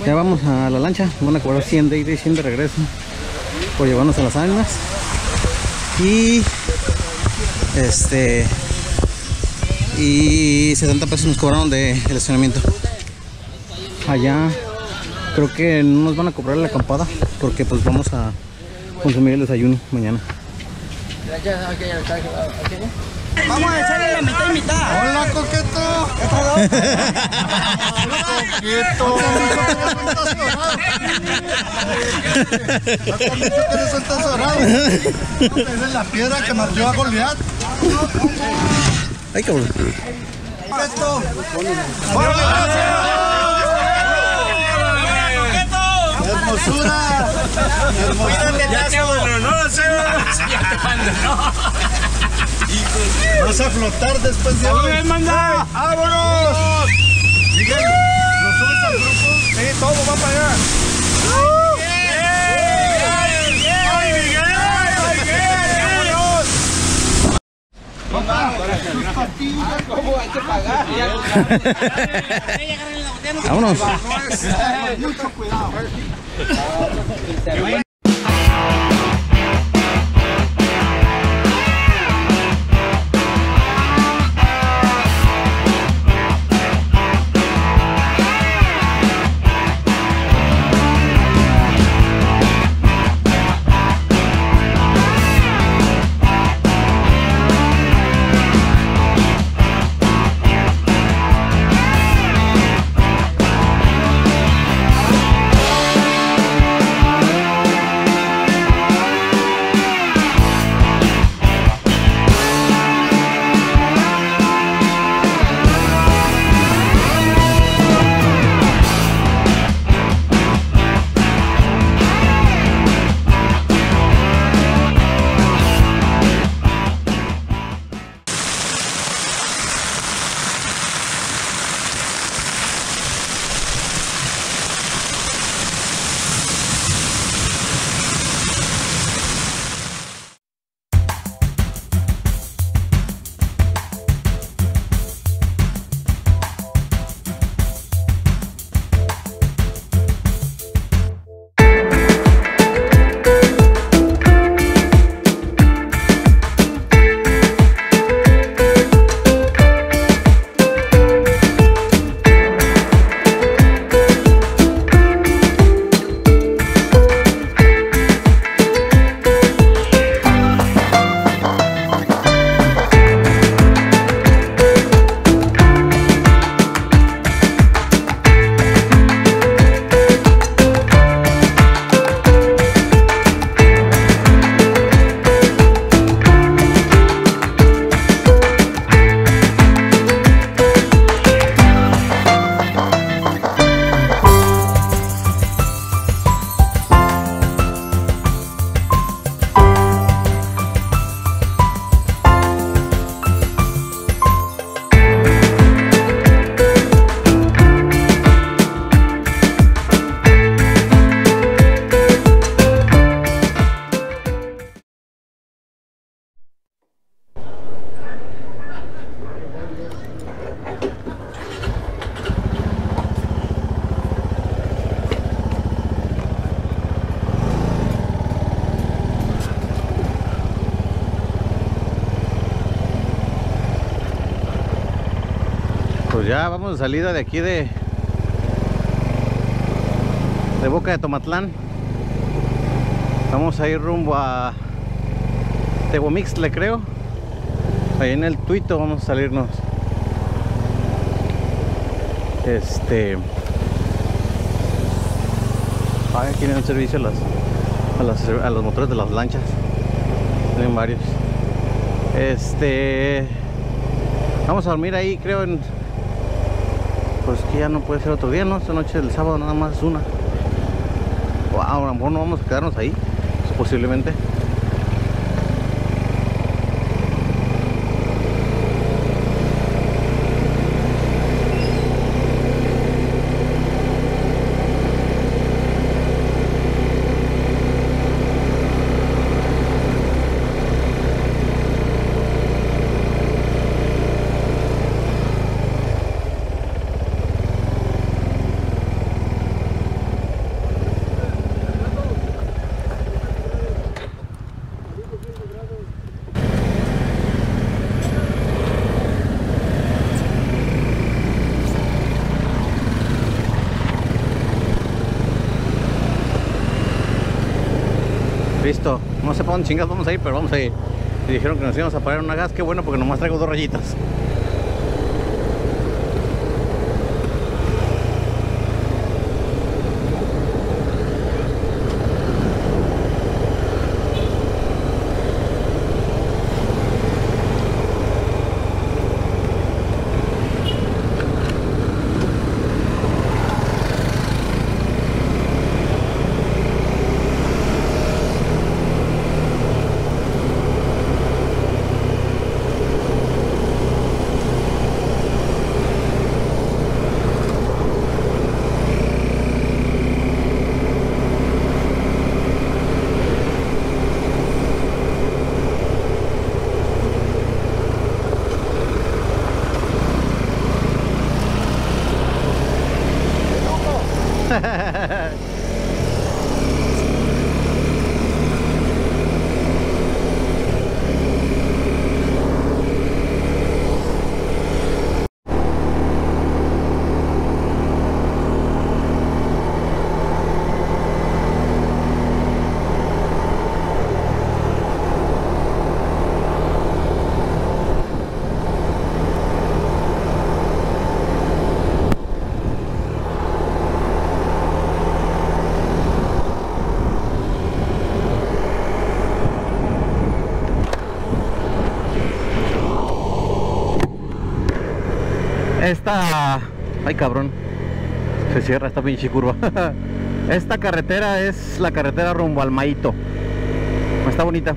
Ya vamos a la lancha, van a cobrar 100 de ida y 100 de regreso por llevarnos a las ánimas. Y 70 pesos nos cobraron de el estacionamiento. Allá creo que no nos van a cobrar la acampada porque pues vamos a consumir el desayuno mañana. Vamos a echarle la mitad y mitad. Hola, coqueto. Coqueto. ¿Has dicho que eres un tesorado? Eres la piedra que marchó a Goliat. Ay, cabrón. Coqueto. Hermosura. Hermosura. Ya te abandonó, Seba. Ya te abandonó. Vas a flotar después de hoy. ¡Manda! ¡Vámonos! Miguel, ¿lo subes al grupo? Sí, todo va para allá. ¡Ay, Miguel! ¿Cómo hay que pagar? Vámonos. Mucho cuidado. Pues ya vamos de salida de aquí de Boca de Tomatlán. Vamos a ir rumbo a Tehuamixtle, creo. Ahí en el Tuito vamos a salirnos. Aquí tienen un servicio a los motores de las lanchas. Tienen varios. Vamos a dormir ahí, creo, pues que ya no puede ser otro día, ¿no? Esta noche del sábado nada más es una. Wow, a lo mejor no vamos a quedarnos ahí, posiblemente. Listo, no sé para dónde chingados vamos a ir, pero vamos a ir. Y dijeron que nos íbamos a parar una gas, qué bueno, porque nomás traigo 2 rayitas. Ay cabrón, se cierra esta pinche curva. Esta carretera es la carretera rumbo al Maito. Está bonita.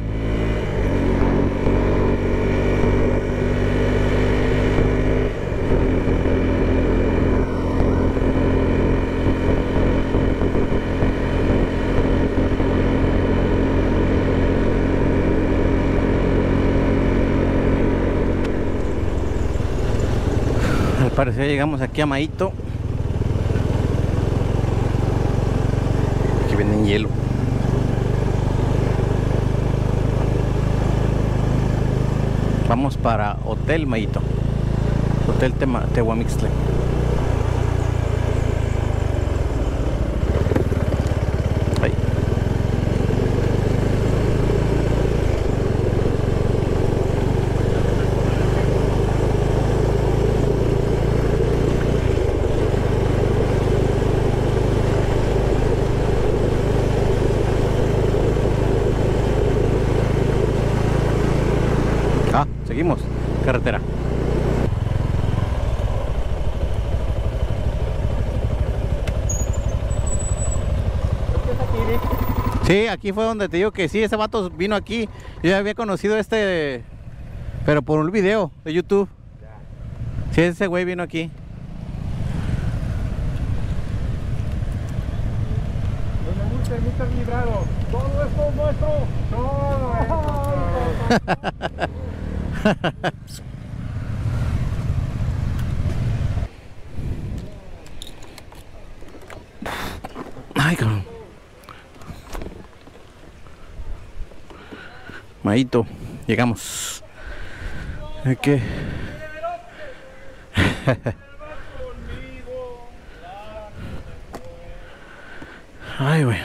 Al parecer llegamos aquí a Maito. Aquí venden hielo. Vamos para Hotel Maito, Hotel Tehuamixtle. Ahí. Seguimos, carretera. Sí, aquí fue donde te digo que sí, ese vato vino aquí. Yo ya había conocido pero por un video de YouTube. Sí, ese güey vino aquí. Donde guste, Mr. Librado. Todo esto es nuestro. Todo esto. Ay, cabrón. Maito, llegamos. ¿Qué? Ay, güey.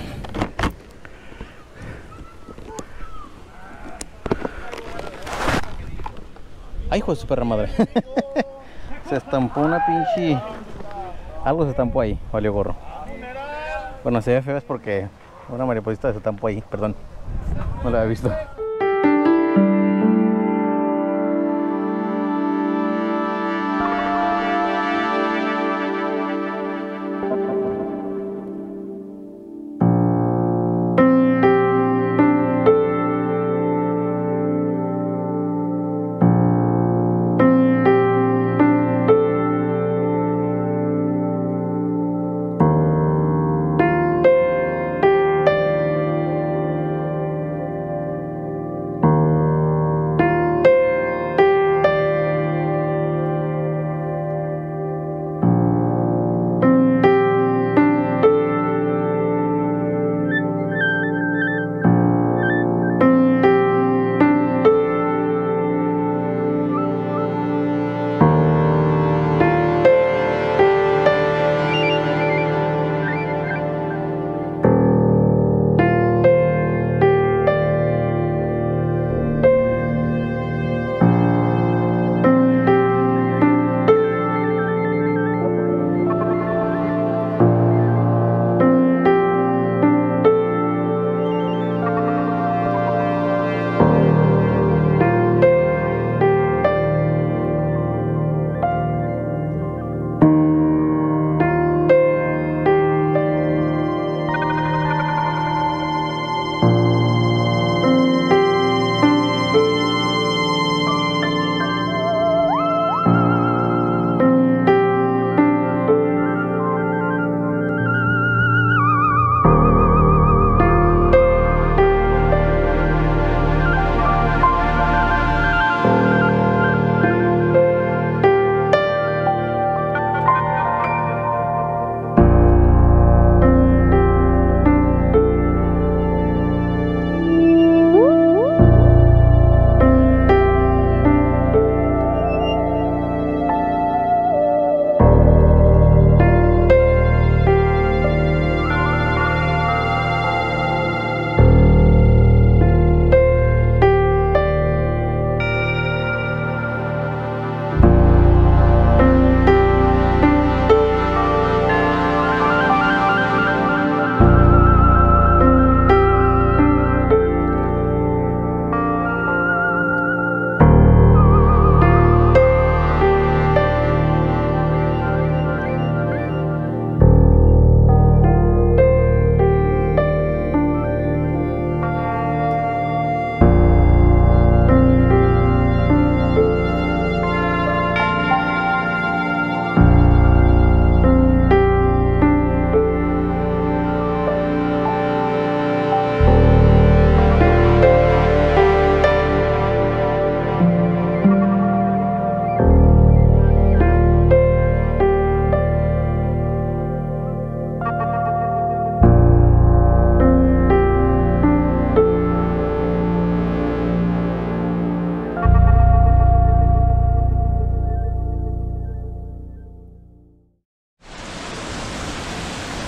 Ay, hijo de su perra madre. Se estampó una pinche... Algo se estampó ahí, valió gorro. Bueno, se ve feo es porque una mariposita se estampó ahí, perdón. No la había visto.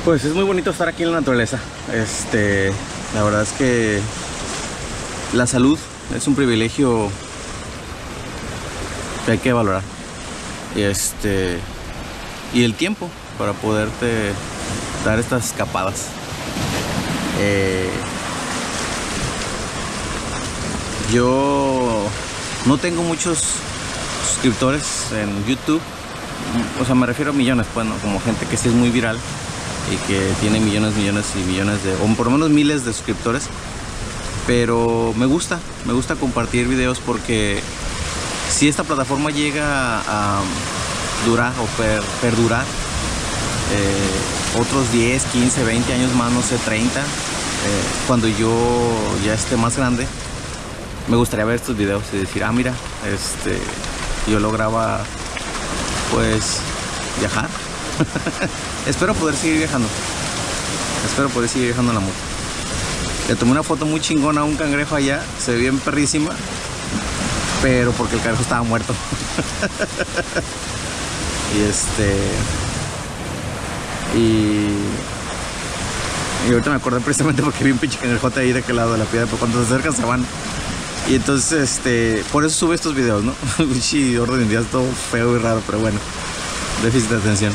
Pues es muy bonito estar aquí en la naturaleza. La verdad es que la salud es un privilegio que hay que valorar. Y el tiempo para poderte dar estas escapadas. Yo no tengo muchos suscriptores en YouTube. O sea, me refiero a millones, pues, ¿no? Como gente que sí es muy viral y que tiene millones y millones de, o por lo menos miles de suscriptores. Pero me gusta compartir videos, porque si esta plataforma llega a durar o perdurar otros 10, 15, 20 años más, no sé, 30, cuando yo ya esté más grande, me gustaría ver estos videos y decir, ah, mira, yo lograba, pues, viajar. Espero poder seguir viajando en la moto. Le tomé una foto muy chingona a un cangrejo allá, se ve bien perrísima, pero porque el cangrejo estaba muerto. Y ahorita me acordé precisamente porque vi un pinche cangrejote ahí de aquel lado de la piedra, pero cuando se acercan se van. Y entonces, por eso sube estos videos, ¿no? Pinche orden de días todo feo y raro, pero bueno, déficit de atención.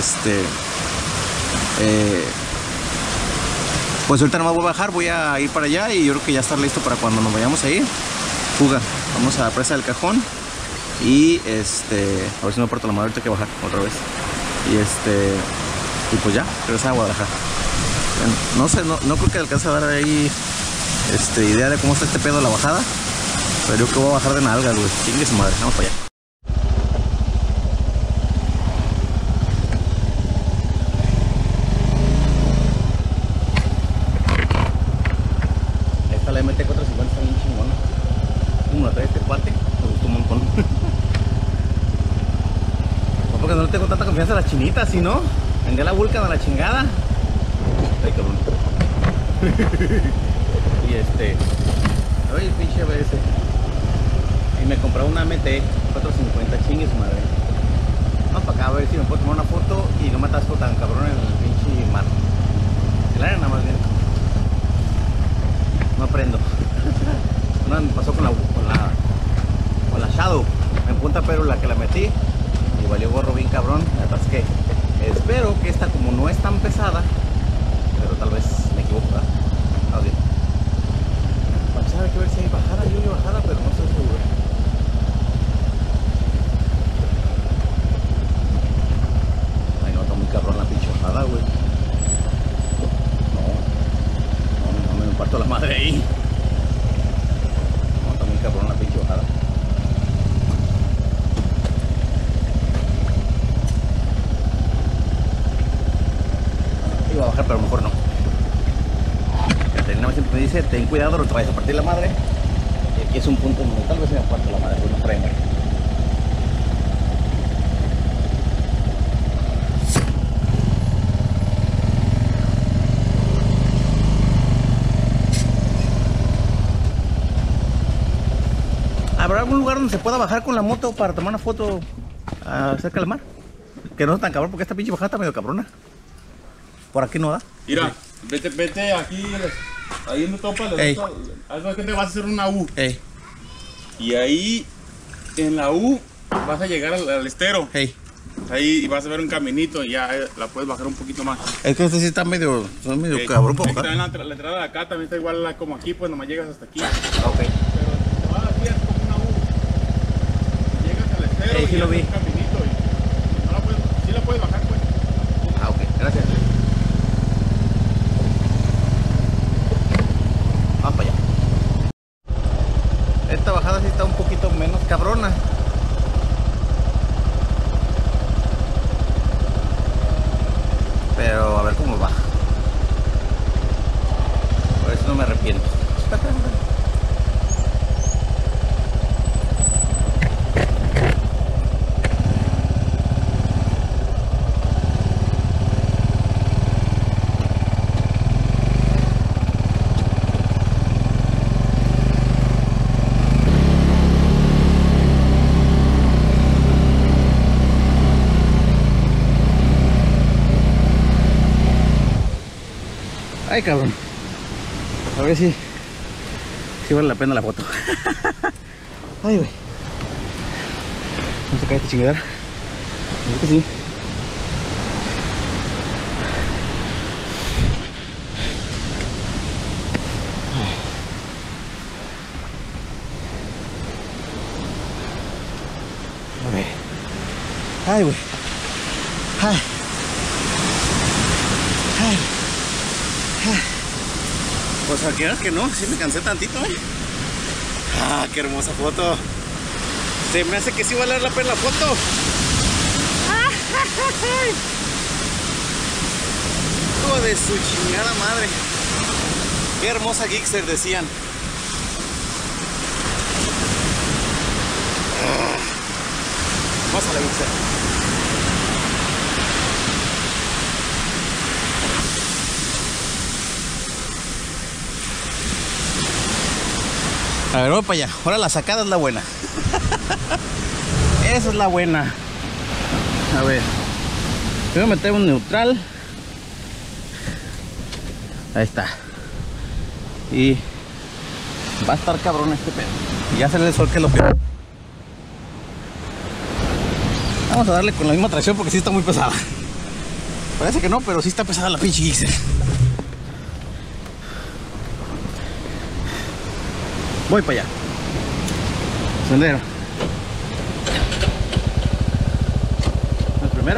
Pues ahorita nomás voy a bajar, voy a ir para allá y yo creo que ya estar listo para cuando nos vayamos a ir. Fuga, vamos a la presa del Cajón y a ver si me parto la madre, ahorita hay que bajar otra vez. Y pues ya, regresar a Guadalajara. Bueno, no sé, no creo que alcance a dar ahí idea de cómo está este pedo de la bajada, pero yo creo que voy a bajar de nalgas, güey. Chingue su madre, vamos para allá. La MT 450 está bien chingona. Como la trae este cuate, me gustó un montón. Porque no le tengo tanta confianza a las chinitas, ¿sí, no? Vendí a la Vulcan a la chingada. Ay, cabrón. Y ay, pinche ABS. Y me compré una MT 450, chingue su madre. Vamos para acá a ver si me puedo tomar una foto y no me atasco tan cabrón en el pinche mar. El área nada más bien. No aprendo. Una me pasó con la Shadow en Punta Perú, la que la metí y valió gorro bien cabrón, me atasqué. Espero que esta, como no es tan pesada, pero tal vez me equivoco, ¿verdad? Vamos bien. Pensaba que ver si hay bajada, yo vi bajada, pero no estoy seguro. Ay, no, está muy cabrón la pinche bajada, güey. No me parto la madre ahí. No, está muy cabrón la pinche bajada. Iba a bajar, pero mejor no. El veterinario siempre me dice, ten cuidado, no te vayas a partir la madre. Y aquí es un punto donde tal vez se me parte la madre, pues no freno. ¿Habrá algún lugar donde se pueda bajar con la moto para tomar una foto cerca del mar? Que no es tan cabrón, porque esta pinche bajada está medio cabrona. Por aquí no da. Mira, vete aquí, ahí en topa, haz que te vas a hacer una U. Ey. Y ahí, en la U, vas a llegar al estero. Hey. Ahí vas a ver un caminito y ya la puedes bajar un poquito más. Es que este sí está medio cabrón para bajar. La entrada de acá también está igual como aquí, pues nomás llegas hasta aquí. Ok. Pero si te vas aquí es como una U. Llegas al estero Sí, y lo vi. un caminito y no la puedes, sí la puedes bajar, pues. Ah, ok, gracias. Vamos para allá. Esta bajada sí está un poquito menos cabrona. Pero a ver cómo va. Por eso no me arrepiento. Ay, cabrón. A ver si vale la pena la foto. Ay, güey. Vamos a sacar esta chingadera. Creo que sí. Ay, güey. Ay. Ay. Ay. Pues a que no, sí me cansé tantito, ¿eh? Ah, qué hermosa foto. Se me hace que sí vale la pena la foto. Hijo de su chingada madre. Qué hermosa Gixxer, decían. Vamos a la Gixxer. A ver, voy para allá. Ahora la sacada es la buena. Esa es la buena. A ver. Voy a meter un neutral. Ahí está. Y va a estar cabrón este pedo. Y ya sale el sol, que es lo peor. Vamos a darle con la misma tracción porque sí está muy pesada. Parece que no, pero sí está pesada la pinche Gixxer. Voy para allá. Sendero. La primera.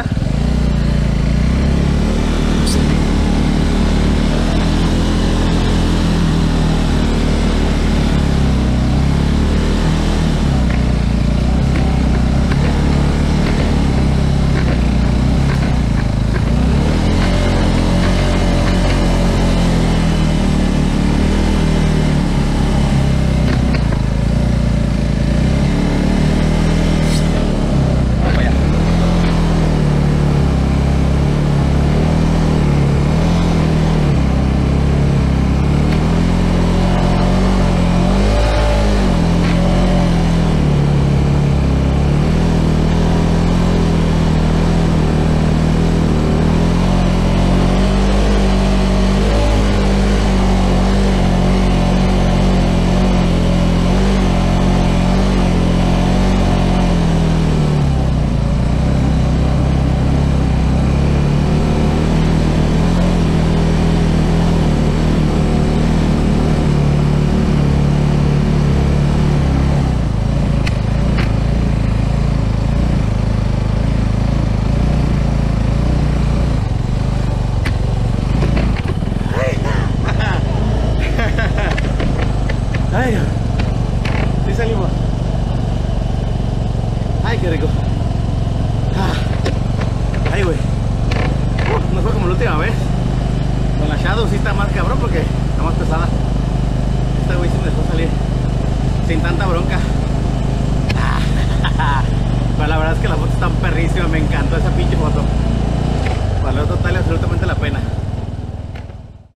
Ay, sí salimos. Ay, qué rico. Ay, güey. No fue como la última vez. Con la Shadow sí está más cabrón porque está más pesada. Esta güey sí me dejó salir sin tanta bronca. Pero la verdad es que la foto está perrísima. Me encantó esa pinche foto. Valió total y absolutamente la pena.